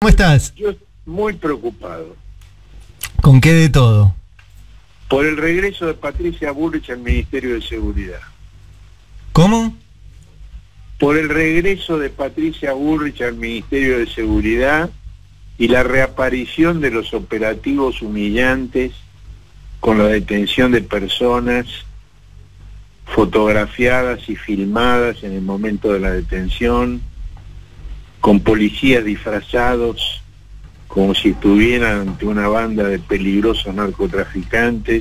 ¿Cómo estás? Yo muy preocupado ¿Con qué de todo? por el regreso de Patricia Bullrich al Ministerio de Seguridad. ¿Cómo? Por el regreso de Patricia Bullrich al Ministerio de Seguridad y la reaparición de los operativos humillantes con la detención de personas fotografiadas y filmadas en el momento de la detención, con policías disfrazados como si estuvieran ante una banda de peligrosos narcotraficantes,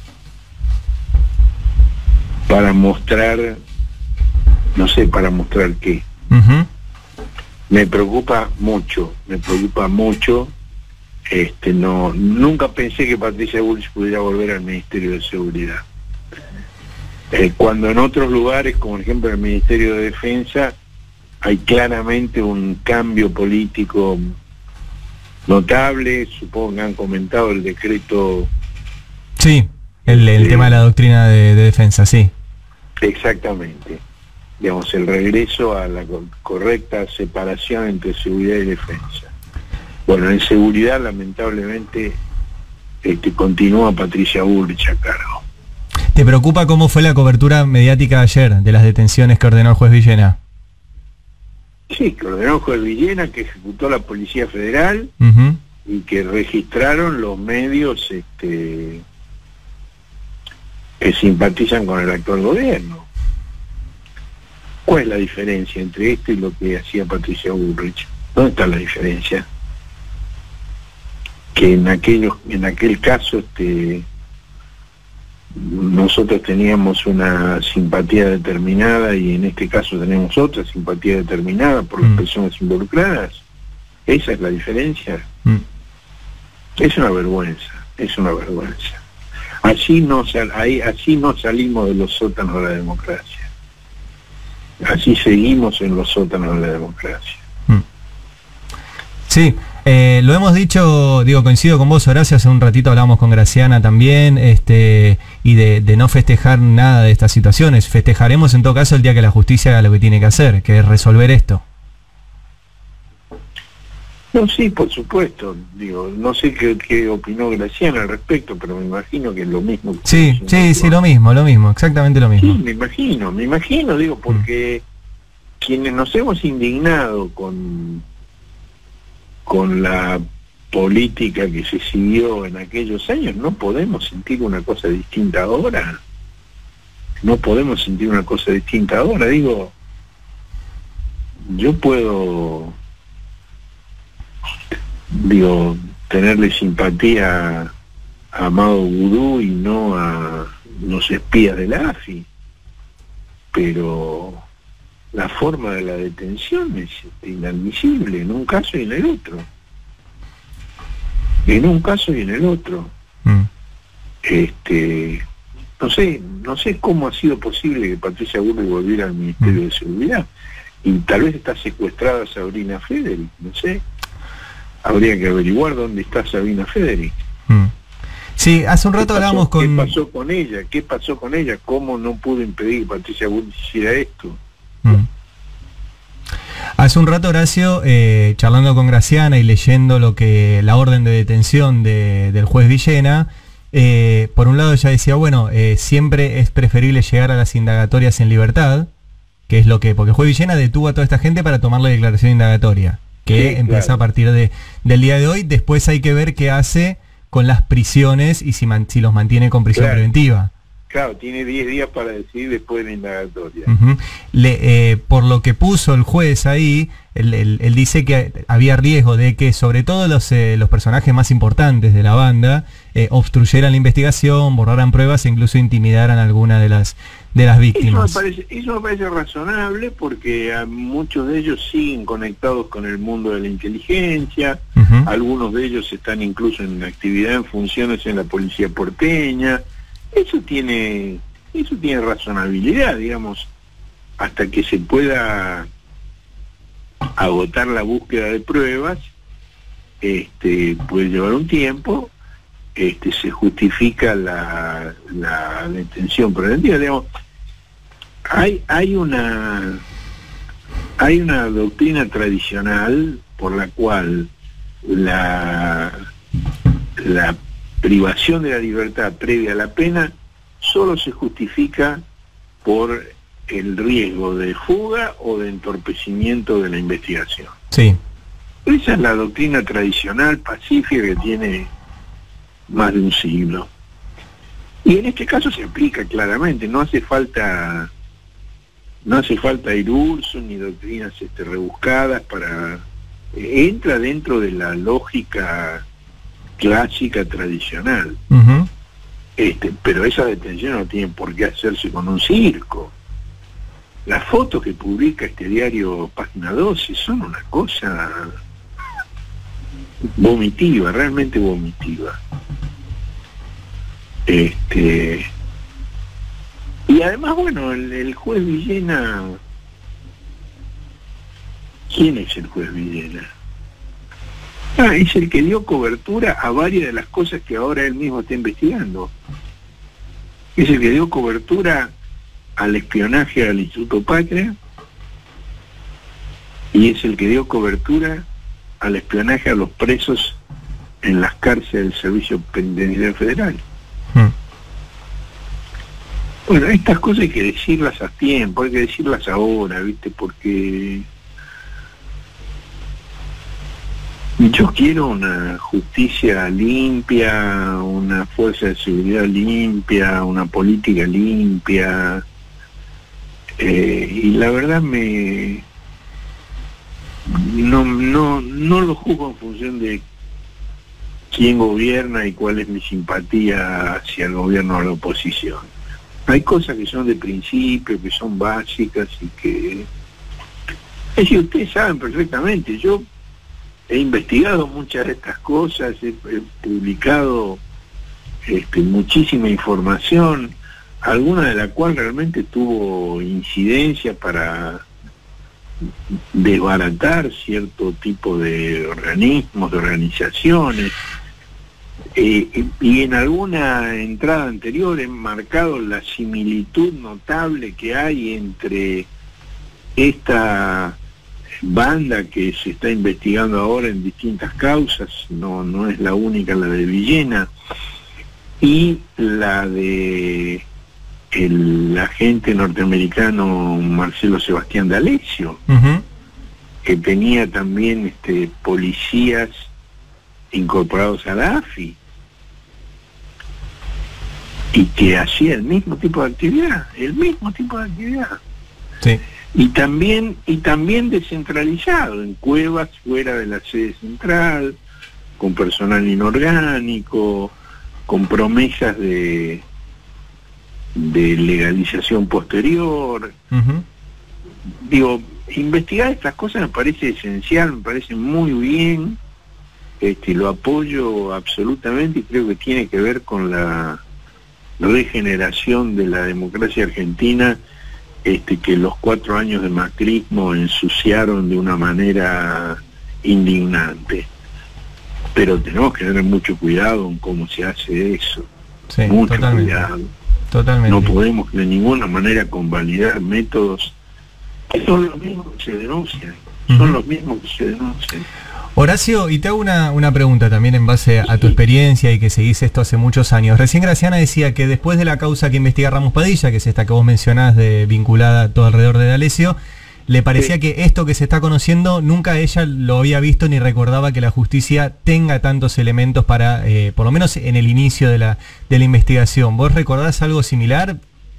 para mostrar, no sé para mostrar qué. Me preocupa mucho, nunca pensé que Patricia Bullrich pudiera volver al Ministerio de Seguridad. Cuando en otros lugares, como por ejemplo el Ministerio de Defensa, hay claramente un cambio político notable. Supongo que han comentado el decreto. Sí, el tema de la doctrina de defensa, sí. Exactamente. Digamos, el regreso a la correcta separación entre seguridad y defensa. Bueno, en seguridad lamentablemente continúa Patricia Bullrich a cargo. ¿Te preocupa cómo fue la cobertura mediática ayer de las detenciones que ordenó el juez Villena? Sí, que ordenó el juez Villena, que ejecutó la Policía Federal y que registraron los medios que simpatizan con el actual gobierno. ¿Cuál es la diferencia entre esto y lo que hacía Patricia Bullrich? ¿Dónde está la diferencia? Que en aquel caso nosotros teníamos una simpatía determinada y en este caso tenemos otra simpatía determinada por las personas involucradas. Esa es la diferencia. Es una vergüenza. Así no salimos de los sótanos de la democracia. Así seguimos en los sótanos de la democracia. Sí, lo hemos dicho, coincido con vos, Horacio, hace un ratito hablamos con Graciana también, y de no festejar nada de estas situaciones. Festejaremos en todo caso el día que la justicia haga lo que tiene que hacer, que es resolver esto. No, sí, por supuesto. No sé qué opinó Graciana al respecto, pero me imagino que es lo mismo. Sí, lo mismo, exactamente lo mismo. Sí, me imagino, porque quienes nos hemos indignado con la política que se siguió en aquellos años, no podemos sentir una cosa distinta ahora. Yo puedo tenerle simpatía a Amado Vudú y no a los espías de la AFI, pero la forma de la detención es inadmisible en un caso y en el otro. No sé cómo ha sido posible que Patricia Bullrich volviera al Ministerio de Seguridad, y tal vez está secuestrada Sabrina Federic, no sé. Habría que averiguar dónde está Sabrina Federic. Sí, hace un rato hablábamos con... ¿Qué pasó con ella? ¿Cómo no pudo impedir que Patricia Bullrich hiciera esto? Hace un rato, Horacio, charlando con Graciana y leyendo la orden de detención del juez Villena, por un lado ella decía, siempre es preferible llegar a las indagatorias en libertad, que es porque el juez Villena detuvo a toda esta gente para tomar la declaración indagatoria, que empieza a partir del día de hoy. Después hay que ver qué hace con las prisiones y si los mantiene con prisión preventiva. Claro, tiene 10 días para decidir después de la indagatoria. Por lo que puso el juez ahí, él dice que había riesgo de que sobre todo los personajes más importantes de la banda obstruyeran la investigación, borraran pruebas e incluso intimidaran a alguna de las víctimas. Eso me parece razonable, porque a muchos de ellos siguen conectados con el mundo de la inteligencia. Algunos de ellos están incluso en actividad, en funciones en la policía porteña. Eso tiene razonabilidad, hasta que se pueda agotar la búsqueda de pruebas. Puede llevar un tiempo. Se justifica la detención preventiva. Hay una doctrina tradicional por la cual la privación de la libertad previa a la pena solo se justifica por el riesgo de fuga o de entorpecimiento de la investigación. Sí. Esa es la doctrina tradicional pacífica que tiene más de un siglo. Y en este caso se aplica claramente, no hace falta ir urso ni doctrinas rebuscadas para... entra dentro de la lógica clásica tradicional. Uh-huh. Pero esa detención no tiene por qué hacerse con un circo. Las fotos que publica este diario Página 12 son una cosa vomitiva, realmente vomitiva. Y además, bueno, el juez Villena, ¿quién es el juez Villena? Es el que dio cobertura a varias de las cosas que ahora él mismo está investigando. Es el que dio cobertura al espionaje al Instituto Patria y es el que dio cobertura al espionaje a los presos en las cárceles del Servicio Penitenciario Federal. Bueno, estas cosas hay que decirlas a tiempo, hay que decirlas ahora, ¿viste? Porque yo quiero una justicia limpia, una fuerza de seguridad limpia, una política limpia, y la verdad no lo juzgo en función de quién gobierna y cuál es mi simpatía hacia el gobierno o la oposición. Hay cosas que son de principio, que son básicas y que... Es decir, ustedes saben perfectamente, yo he investigado muchas de estas cosas, he publicado muchísima información, alguna de la cual realmente tuvo incidencia para desbaratar cierto tipo de organismos, de organizaciones, y en alguna entrada anterior he marcado la similitud notable que hay entre esta banda que se está investigando ahora en distintas causas, no es la única, la de Villena, y la de el agente norteamericano Marcelo Sebastián D'Alessio, uh-huh, que tenía también policías incorporados a la AFI y que hacía el mismo tipo de actividad, Sí. Y también descentralizado, en cuevas fuera de la sede central, con personal inorgánico, con promesas de legalización posterior. Uh-huh. Digo, investigar estas cosas me parece esencial, me parece muy bien, lo apoyo absolutamente y creo que tiene que ver con la regeneración de la democracia argentina, que los 4 años de macrismo ensuciaron de una manera indignante. Pero tenemos que tener mucho cuidado en cómo se hace eso. Sí, mucho totalmente. Cuidado. Totalmente. No podemos de ninguna manera convalidar métodos que son los mismos que se denuncian. Uh-huh. Son los mismos que se denuncian. Horacio, y te hago una pregunta también en base a tu experiencia y que seguís esto hace muchos años. Recién Graciana decía que después de la causa que investiga Ramos Padilla, que es esta que vos mencionás vinculada todo alrededor de D'Alessio, le parecía que esto que se está conociendo nunca ella lo había visto ni recordaba que la justicia tenga tantos elementos para, por lo menos en el inicio de la investigación. ¿Vos recordás algo similar?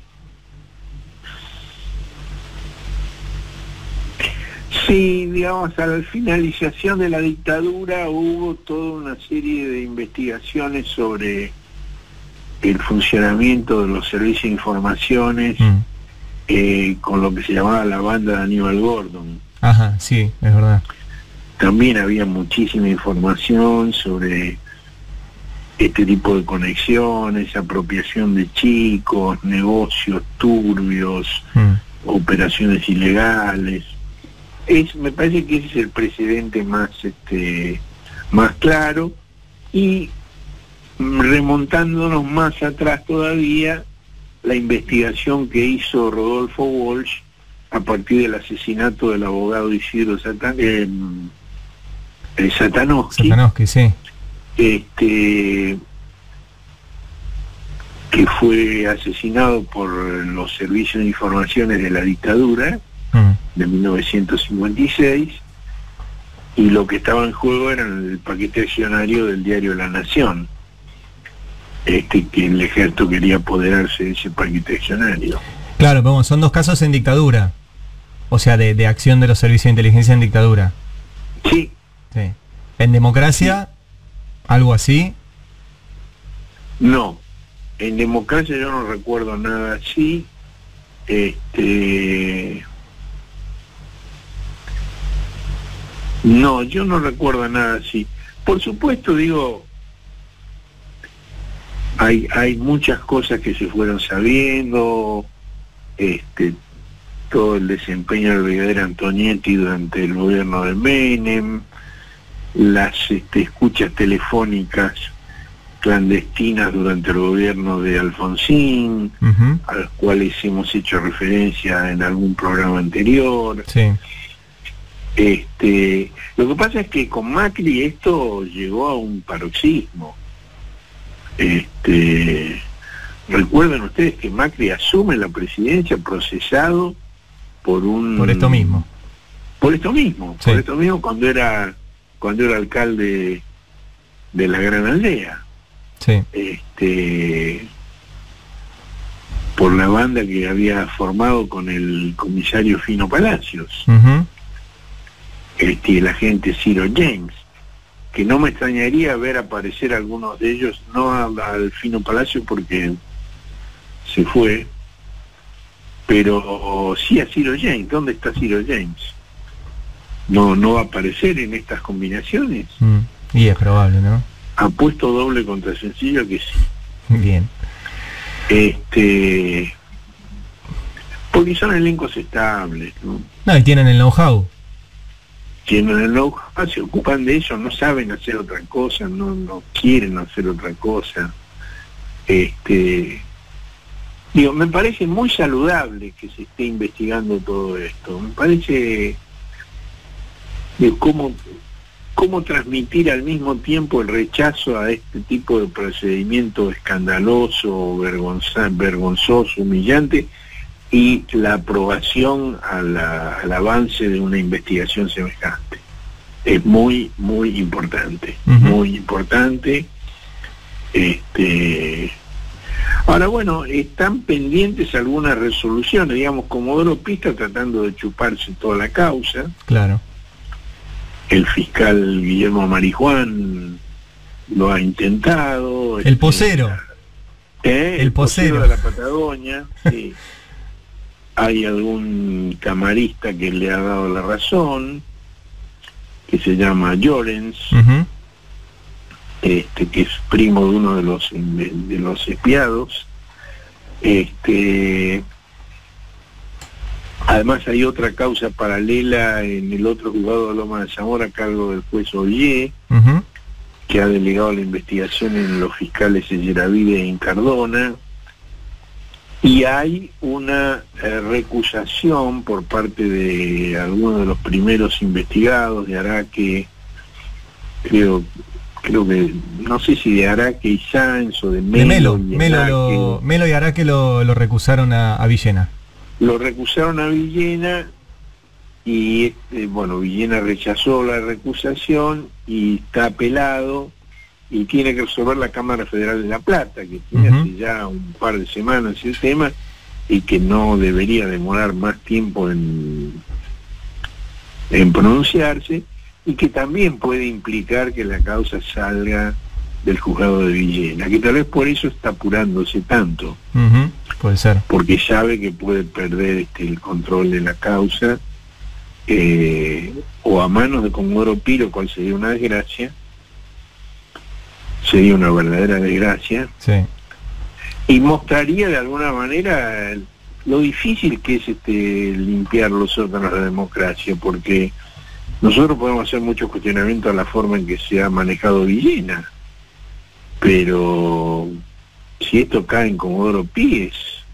Sí, digamos, a la finalización de la dictadura hubo toda una serie de investigaciones sobre el funcionamiento de los servicios de informaciones, con lo que se llamaba la banda de Aníbal Gordon. Ajá, sí, es verdad. También había muchísima información sobre este tipo de conexiones, apropiación de chicos, negocios turbios, operaciones ilegales. Me parece que ese es el precedente más claro, y remontándonos más atrás todavía, la investigación que hizo Rodolfo Walsh a partir del asesinato del abogado Isidro Satanovsky, sí. Que fue asesinado por los servicios de informaciones de la dictadura de 1956, y lo que estaba en juego era el paquete accionario del diario La Nación, que el ejército quería apoderarse de ese paquete accionario. Claro, pero son dos casos en dictadura, o sea, de acción de los servicios de inteligencia en dictadura. Sí. Sí. ¿En democracia, algo así? No. En democracia yo no recuerdo nada así. No, yo no recuerdo nada así. Por supuesto, digo, hay muchas cosas que se fueron sabiendo, todo el desempeño del brigadier Antonietti durante el gobierno de Menem, las escuchas telefónicas clandestinas durante el gobierno de Alfonsín, a las cuales hemos hecho referencia en algún programa anterior. Sí. Lo que pasa es que con Macri esto llegó a un paroxismo. Recuerden ustedes que Macri asume la presidencia procesado por esto mismo. Por esto mismo, sí. Por esto mismo cuando era alcalde de la Gran Aldea. Sí. Por la banda que había formado con el comisario Fino Palacios, el agente Ciro James, que no me extrañaría ver aparecer algunos de ellos, no al Fino Palacio porque se fue, pero sí a Ciro James. ¿Dónde está Ciro James? No va a aparecer en estas combinaciones. Y es probable, ¿no? Apuesto doble contra sencillo que sí. Bien. Porque son elencos estables, ¿no? No, y tienen el know-how. Tienen el know-how, se ocupan de eso, no saben hacer otra cosa, no quieren hacer otra cosa. Digo, me parece muy saludable que se esté investigando todo esto. Me parece cómo transmitir al mismo tiempo el rechazo a este tipo de procedimiento escandaloso, vergonzoso, humillante, y la aprobación al avance de una investigación semejante. Es muy, muy importante, muy importante. Ahora, bueno, están pendientes algunas resoluciones, digamos, Comodoro Pi está tratando de chuparse toda la causa. Claro. El fiscal Guillermo Marijuán lo ha intentado. El posero. El posero de la Patagonia, sí. Hay algún camarista que le ha dado la razón, que se llama Llorens, que es primo de uno de los espiados. Además hay otra causa paralela en el otro juzgado de Loma de Zamora a cargo del juez Ollé, que ha delegado la investigación en los fiscales Selleravide e Incardona. Y hay una recusación por parte de algunos de los primeros investigados, de Araque, creo que, no sé si de Araque y Sáenz o de Melo. Melo y Araque lo recusaron a Villena. Lo recusaron a Villena y, Villena rechazó la recusación y está apelado. Y tiene que resolver la Cámara Federal de La Plata, que tiene hace ya un par de semanas el tema, y que no debería demorar más tiempo en pronunciarse, y que también puede implicar que la causa salga del juzgado de Villena, que tal vez por eso está apurándose tanto. Puede ser. Porque sabe que puede perder el control de la causa, o a manos de Comodoro Pi, lo cual sería una desgracia. Sería una verdadera desgracia. Sí. Y mostraría de alguna manera lo difícil que es limpiar los órganos de la democracia, porque nosotros podemos hacer muchos cuestionamientos a la forma en que se ha manejado Villena, pero si esto cae en Comodoro Pi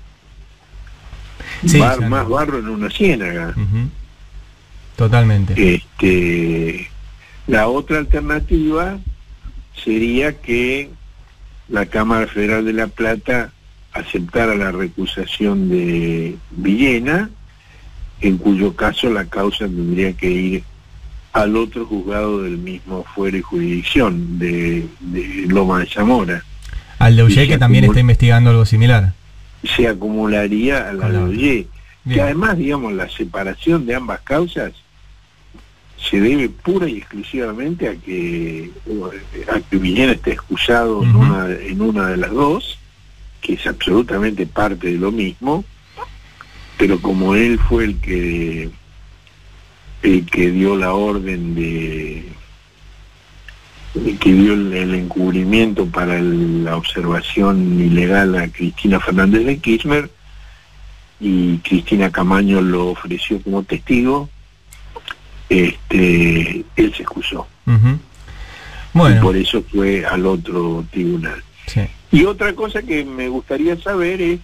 es más barro en una ciénaga. Totalmente. La otra alternativa sería que la Cámara Federal de La Plata aceptara la recusación de Villena, en cuyo caso la causa tendría que ir al otro juzgado del mismo fuero y jurisdicción, de Loma de Zamora. Al de Ullé, que también está investigando algo similar. Se acumularía a la de Ullé, que además, digamos, la separación de ambas causas se debe pura y exclusivamente a que Villena esté excusado en una de las dos, que es absolutamente parte de lo mismo, pero como él fue el que dio la orden que dio el encubrimiento para la observación ilegal a Cristina Fernández de Kirchner, y Cristina Camaño lo ofreció como testigo, él se excusó. Bueno. Y por eso fue al otro tribunal. Sí. Y otra cosa que me gustaría saber es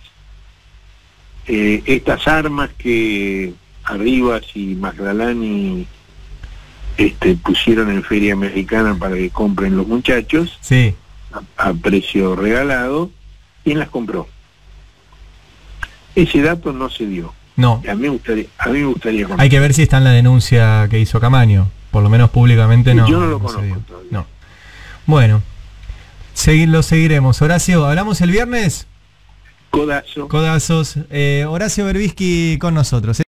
estas armas que Arribas y Magdalani pusieron en Feria Americana para que compren los muchachos, sí, a precio regalado. ¿Quién las compró? Ese dato no se dio. No. A mí me gustaría conocer. Hay que ver si está en la denuncia que hizo Camaño. Por lo menos públicamente no. Yo no lo conozco todavía. No. Bueno, lo seguiremos. Horacio, ¿hablamos el viernes? Codazo. Codazos. Horacio Berbisky con nosotros.